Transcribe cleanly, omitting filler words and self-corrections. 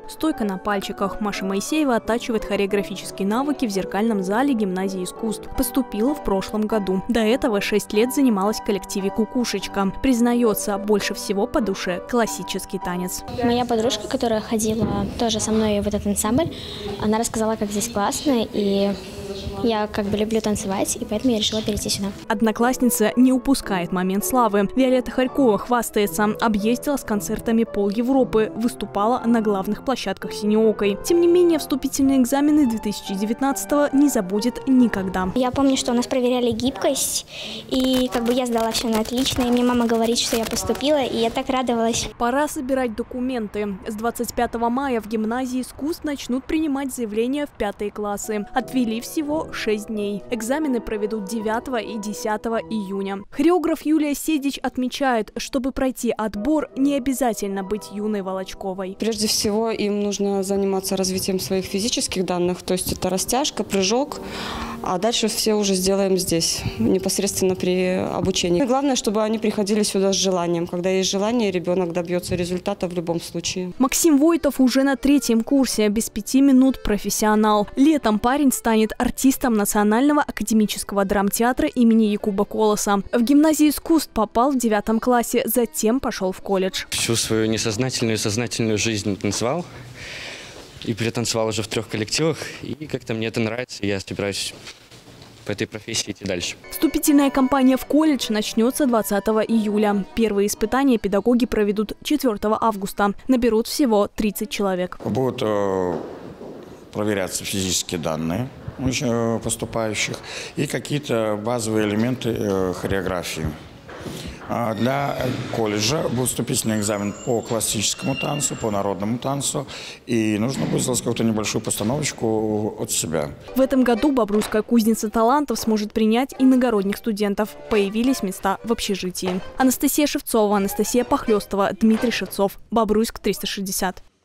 Стойка на пальчиках. Маша Моисеева оттачивает хореографические навыки в зеркальном зале гимназии искусств. Поступила в прошлом году. До этого 6 лет занималась в коллективе «Кукушечка». Признается, больше всего по душе классический танец. Моя подружка, которая ходила тоже со мной в этот ансамбль, она рассказала, как здесь классно, и я люблю танцевать, и поэтому я решила перейти сюда. Одноклассница не упускает момент славы. Виолетта Харькова хвастается. Объездила с концертами пол Европы, выступала на главных площадках синеокой. Тем не менее, вступительные экзамены 2019-го не забудет никогда. Я помню, что у нас проверяли гибкость, и я сдала все на отлично, и мне мама говорит, что я поступила, и я так радовалась. Пора собирать документы. С 25 мая в гимназии искусств начнут принимать заявления в 5 классы. Отвели всего 6 дней. Экзамены проведут 9 и 10 июня. Хореограф Юлия Седич отмечает, чтобы пройти отбор, не обязательно быть юной Волочковой. Прежде всего, им нужно заниматься развитием своих физических данных, то есть это растяжка, прыжок, а дальше все уже сделаем здесь, непосредственно при обучении. И главное, чтобы они приходили сюда с желанием. Когда есть желание, ребенок добьется результата в любом случае. Максим Войтов уже на 3-м курсе, без 5 минут профессионал. Летом парень станет артистом Национального академического драмтеатра имени Якуба Колоса. В гимназии искусств попал в 9 классе, затем пошел в колледж. Всю свою несознательную и сознательную жизнь танцевал. И перетанцевал уже в 3 коллективах. И как-то мне это нравится, и я собираюсь по этой профессии идти дальше. Вступительная кампания в колледж начнется 20 июля. Первые испытания педагоги проведут 4 августа. Наберут всего 30 человек. Будут проверяться физические данные поступающих и какие-то базовые элементы хореографии. Для колледжа будет вступительный экзамен по классическому танцу, по народному танцу, и нужно будет сделать какую-то небольшую постановочку от себя. В этом году Бобруйская кузница талантов сможет принять иногородних студентов. Появились места в общежитии. Анастасия Шевцова, Анастасия Похлёстова, Дмитрий Шевцов. Бобруйск 360.